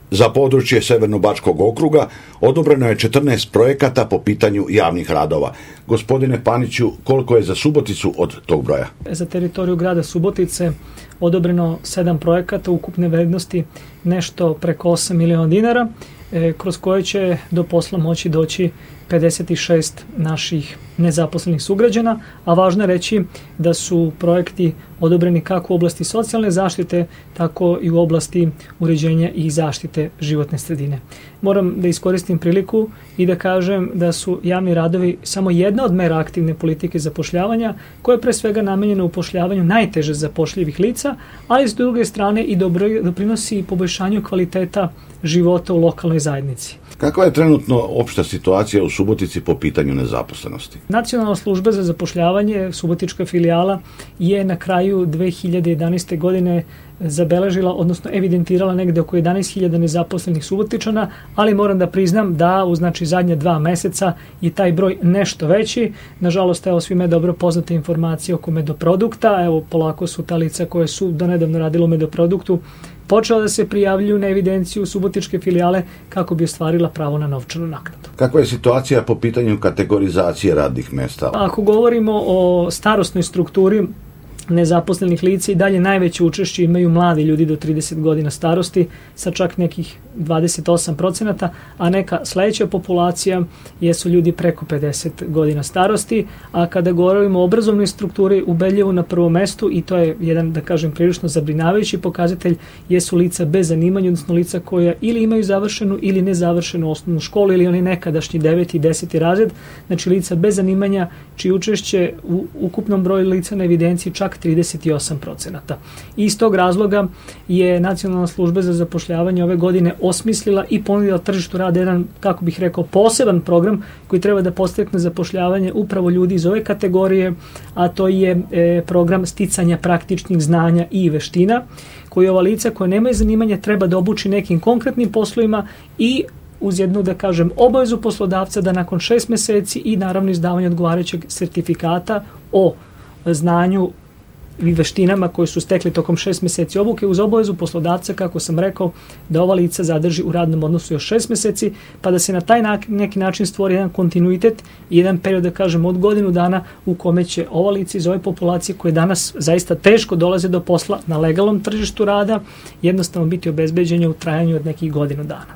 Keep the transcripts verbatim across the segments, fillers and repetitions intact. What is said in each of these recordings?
Za područje Severno-Bačkog okruga odobreno je četrnaest projekata po pitanju javnih radova. Gospodine Paniću, koliko je za Suboticu od tog broja? Za teritoriju grada Subotice odobreno sedam projekata ukupne vrednosti nešto preko osam miliona dinara, kroz koje će do posla moći doći pedeset šest naših nezaposlenih sugrađana, a važno je reći da su projekti odobreni kako u oblasti socijalne zaštite, tako i u oblasti uređenja i zaštite životne sredine. Moram da iskoristim priliku i da kažem da su javni radovi samo jedna od mera aktivne politike zapošljavanja, koja je pre svega namenjena upošljavanju najteže zapošljivih lica, ali s druge strane i doprinosi poboljšanju kvaliteta života u lokalnoj zajednici. Kakva je trenutno opšta situacija u Subotici po pitanju nezaposlenosti? Nacionalna služba za zapošljavanje, subotička filijala, je na kraju dve hiljade jedanaeste. godine zabeležila, odnosno evidentirala negde oko jedanaest hiljada nezaposlenih Subotičana, ali moram da priznam da u znači zadnje dva meseca je taj broj nešto veći. Nažalost, evo svima je dobro poznate informacije oko Medoprodukta, evo polako su ta lica koje su donedavno radile u Medoproduktu počela da se prijavljuju na evidenciju subotičke filijale kako bi ostvarila pravo na novčanu naknadu. Kakva je situacija po pitanju kategorizacije radnih mesta? Ako govorimo o starosnoj strukturi nezaposlenih lica, i dalje najveće učešće imaju mladi ljudi do trideset godina starosti sa čak nekih dvadeset osam procenata, a neka sledeća populacija jesu ljudi preko pedeset godina starosti, a kada govorimo o obrazovnoj strukturi, ubedljivo na prvom mestu, i to je jedan, da kažem, prilično zabrinjavajući pokazatelj, jesu lica bez zanimanja, odnosno lica koja ili imaju završenu ili nezavršenu osnovnu školu, ili oni nekadašnji deveti i deseti razred, znači lica bez zanimanja, čiji učešće u ukupnom broju lica na evidenciji čak trideset osam procenata. I iz tog razloga je Nacionalna služba za zapošljavanje ove godine osmislila i ponudila tržištu rada jedan, kako bih rekao, poseban program koji treba da podstakne zapošljavanje upravo ljudi iz ove kategorije, a to je e, program sticanja praktičnih znanja i veština, koji ova lica koja nemaju zanimanja treba da obuči nekim konkretnim poslovima i uz jednu, da kažem, obavezu poslodavca da nakon šest meseci i naravno izdavanje odgovarajućeg sertifikata o znanju i veštinama koje su stekli tokom šest meseci obuke, uz obavezu poslodavca, kako sam rekao, da ova lica zadrži u radnom odnosu još šest meseci, pa da se na taj neki način stvori jedan kontinuitet i jedan period, da kažem, od godinu dana u kome će ova lica iz ove populacije koje danas zaista teško dolaze do posla na legalnom tržištu rada jednostavno biti obezbeđenje u trajanju od nekih godinu dana.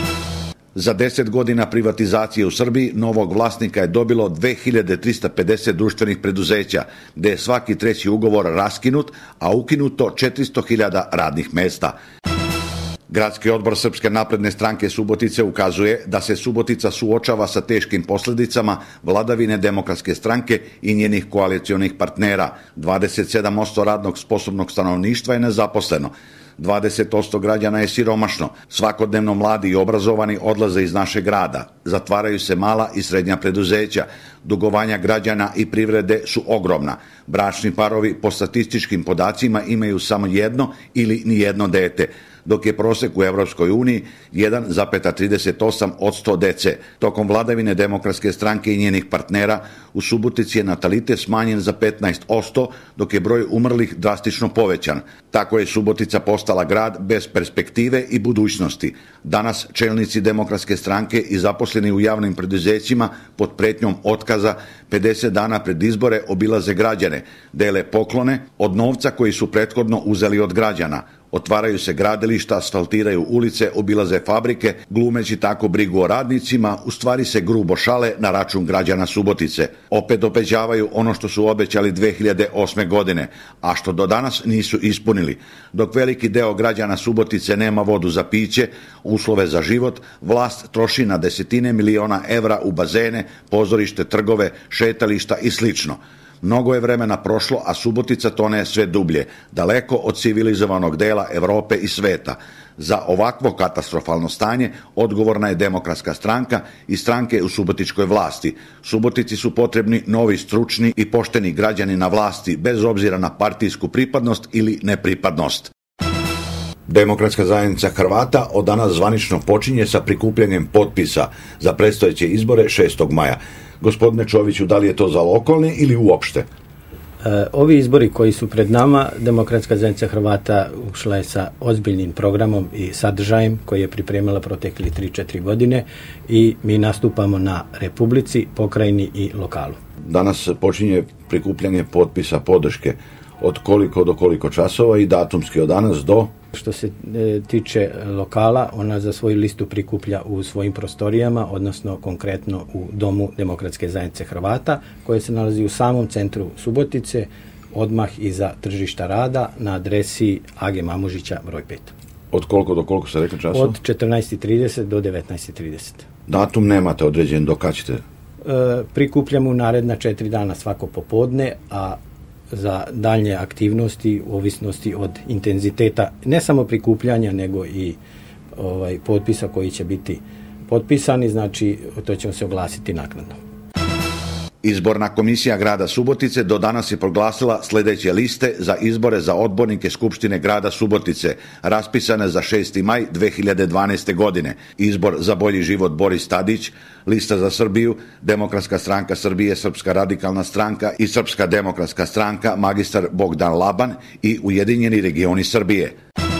Za deset godina privatizacije u Srbiji novog vlasnika je dobilo dve hiljade trista pedeset društvenih preduzeća, gde je svaki treći ugovor raskinut, a ukinuto četiristo hiljada radnih mesta. Gradski odbor Srpske napredne stranke Subotice ukazuje da se Subotica suočava sa teškim posledicama vladavine Demokratske stranke i njenih koalicionih partnera. dvadeset sedam posto radnog sposobnog stanovništva je nezaposleno. dvadeset posto građana je siromašno, svakodnevno mladi i obrazovani odlaze iz našeg grada, zatvaraju se mala i srednja preduzeća, dugovanja građana i privrede su ogromna, bračni parovi po statističkim podacima imaju samo jedno ili nijedno dete, dok je prosek u Evropskoj uniji jedan zarez trideset osam posto dece. Tokom vladavine Demokratske stranke i njenih partnera u Subotici je natalitet smanjen za petnaest posto, dok je broj umrlih drastično povećan. Tako je Subotica postala grad bez perspektive i budućnosti. Danas čelnici Demokratske stranke i zaposleni u javnim preduzećima pod pretnjom otkaza pedeset dana pred izbore obilaze građane, dele poklone od novca koji su prethodno uzeli od građana. Otvaraju se gradilišta, asfaltiraju ulice, obilaze fabrike, glumeći tako brigu o radnicima, u stvari se grubo šale na račun građana Subotice. Opet obećavaju ono što su obećali dve hiljade osme. godine, a što do danas nisu ispunili. Dok veliki deo građana Subotice nema vodu za piće, uslove za život, vlast troši na desetine miliona evra u bazene, pozorište, trgove, šetališta i slično. Mnogo je vremena prošlo, a Subotica tone sve dublje, daleko od civilizovanog dela Evrope i sveta. Za ovakvo katastrofalno stanje odgovorna je Demokratska stranka i stranke u subotičkoj vlasti. Subotici su potrebni novi, stručni i pošteni građani na vlasti, bez obzira na partijsku pripadnost ili nepripadnost. Demokratska zajednica Hrvata od danas zvanično počinje sa prikupljanjem potpisa za predstojeće izbore šestog maja. Gospodine Čoviću, da li je to za lokalne ili uopšte? Ovi izbori koji su pred nama, Demokratska zajednica Hrvata ušla je sa ozbiljnim programom i sadržajem koji je pripremila protekli tri četiri godine i mi nastupamo na Republici, pokrajini i lokalu. Danas počinje prikupljanje potpisa podrške. Od koliko do koliko časova i datumski od danas do? Što se e, tiče lokala, ona za svoju listu prikuplja u svojim prostorijama, odnosno konkretno u Domu Demokratske zajednice Hrvata, koje se nalazi u samom centru Subotice, odmah iza tržišta rada na adresi A G Mamužića broj pet. Od koliko do koliko ste rekli časova? Od četrnaest i trideset do devetnaest i trideset. Datum nemate određen, do kad ćete? E, prikupljamo u naredna četiri dana svako popodne, a za daljnje aktivnosti u ovisnosti od intenziteta ne samo prikupljanja nego i ovaj potpisa koji će biti potpisani, znači to ćemo se oglasiti naknadno. Izborna komisija grada Subotice do danas je proglasila sljedeće liste za izbore za odbornike Skupštine grada Subotice, raspisane za šesti maj dve hiljade dvanaeste. godine. Izbor za bolji život Boris Tadić, Lista za Srbiju, Demokratska stranka Srbije, Srpska radikalna stranka i Srpska demokratska stranka, magistar Bogdan Laban i Ujedinjeni regioni Srbije.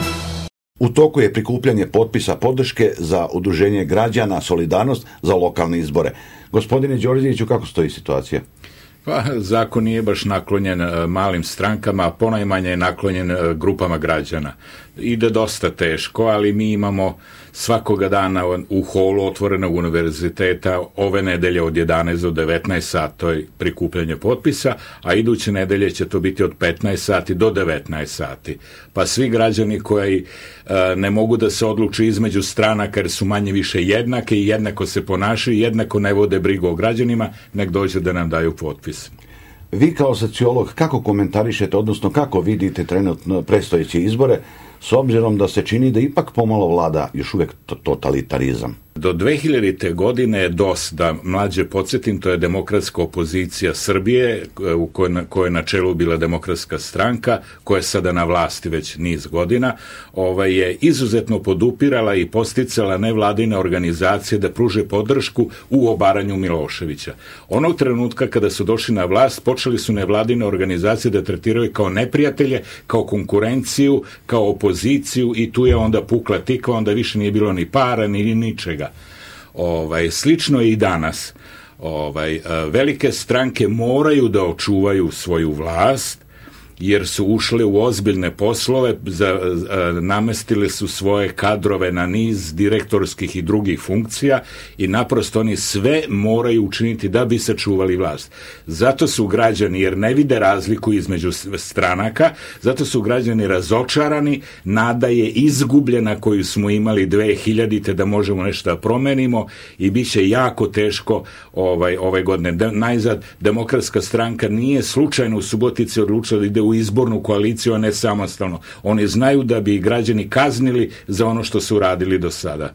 U toku je prikupljanje potpisa podrške za udruženje građana Solidarnost za lokalne izbore. Gospodine Đorđeviću, kako stoji situacija? Pa, zakon nije baš naklonjen malim strankama, a ponajmanje je naklonjen grupama građana. Ide dosta teško, ali mi imamo svakoga dana u holu otvorenog univerziteta ove nedelje od jedanaest do devetnaest sati to je prikupljanje potpisa, a iduće nedelje će to biti od petnaest sati do devetnaest sati. Pa svi građani koji e, ne mogu da se odluče između stranaka jer su manje više jednake i jednako se ponašaju, jednako ne vode brigu o građanima, nek dođe da nam daju potpis. Vi kao sociolog kako komentarišete, odnosno kako vidite trenutno predstojeće izbore, s obzirom da se čini da ipak pomalo vlada još uvijek totalitarizam? Do dve hiljadite. godine je D O S, da mlađe podsjetim, to je demokratska opozicija Srbije, u kojoj, kojoj na čelu bila Demokratska stranka, koja je sada na vlasti već niz godina, ovaj, je izuzetno podupirala i posticala nevladine organizacije da pruže podršku u obaranju Miloševića. Onog trenutka kada su došli na vlast, počeli su nevladine organizacije da tretiraju kao neprijatelje, kao konkurenciju, kao opoziciju i tu je onda pukla tikva, onda više nije bilo ni para, ni ničega. Ovaj, slično je i danas. Ovaj, velike stranke moraju da očuvaju svoju vlast, jer su ušle u ozbiljne poslove, za, namestile su svoje kadrove na niz direktorskih i drugih funkcija i naprosto oni sve moraju učiniti da bi sačuvali vlast. Zato su građani, jer ne vide razliku između stranaka, zato su građani razočarani, nada je izgubljena koju smo imali dve hiljadite. da možemo nešto da promenimo i bit će jako teško ovaj, ove godine. De, najzad, Demokratska stranka nije slučajno u Subotici odlučila da ide u izbornu koaliciju, a ne samostalno. Oni znaju da bi građani kaznili za ono što su radili do sada.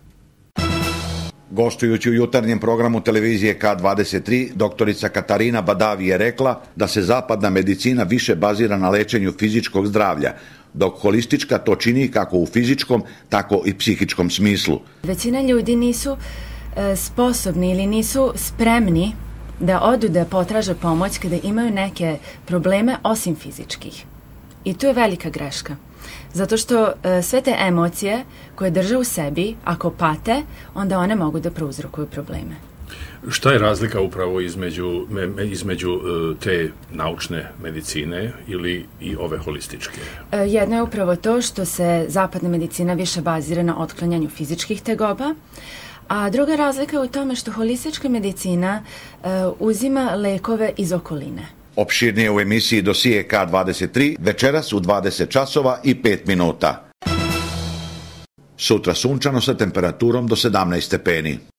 Gostujući u jutarnjem programu televizije K dvadeset tri, doktorica Katarina Badavi je rekla da se zapadna medicina više bazira na lečenju fizičkog zdravlja, dok holistička to čini kako u fizičkom, tako i psihičkom smislu. Većina ljudi nisu e, sposobni ili nisu spremni da odu da potraže pomoć kada imaju neke probleme osim fizičkih. I tu je velika greška. Zato što e, sve te emocije koje drže u sebi, ako pate, onda one mogu da prouzrokuju probleme. Šta je razlika upravo između, između te naučne medicine ili i ove holističke? E, jedno je upravo to što se zapadna medicina više bazira na otklanjanju fizičkih tegoba, a druga razlika je u tome što holistička medicina e, uzima lekove iz okoline. Opširnije u emisiji Dosije K dvadeset tri večeras u dvadeset časova i pet minuta. Sutra sunčano sa temperaturom do sedamnaest stepeni.